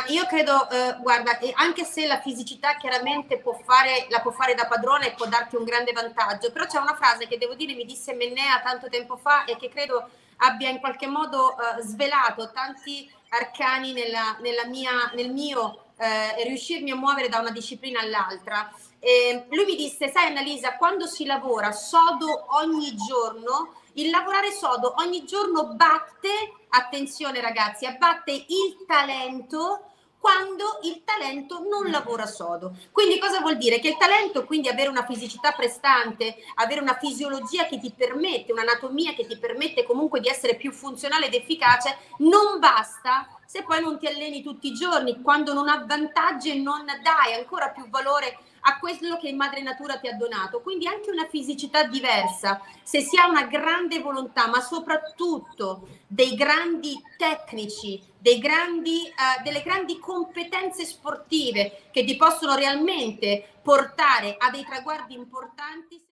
io credo, guarda, anche se la fisicità chiaramente la può fare da padrona e può darti un grande vantaggio, però c'è una frase che devo dire mi disse Mennea tanto tempo fa e che credo abbia in qualche modo svelato tanti arcani nel mio riuscirmi a muovere da una disciplina all'altra. Lui mi disse, sai Annalisa, quando si lavora sodo ogni giorno, il lavorare sodo ogni giorno batte, attenzione ragazzi, abbatte il talento quando il talento non lavora sodo. Quindi cosa vuol dire? Che il talento, quindi avere una fisicità prestante, avere una fisiologia che ti permette, un'anatomia che ti permette comunque di essere più funzionale ed efficace, non basta se poi non ti alleni tutti i giorni, quando non avvantaggi e non dai ancora più valore a quello che madre natura ti ha donato. Quindi anche una fisicità diversa, se si ha una grande volontà, ma soprattutto dei grandi tecnici, delle grandi competenze sportive che ti possono realmente portare a dei traguardi importanti.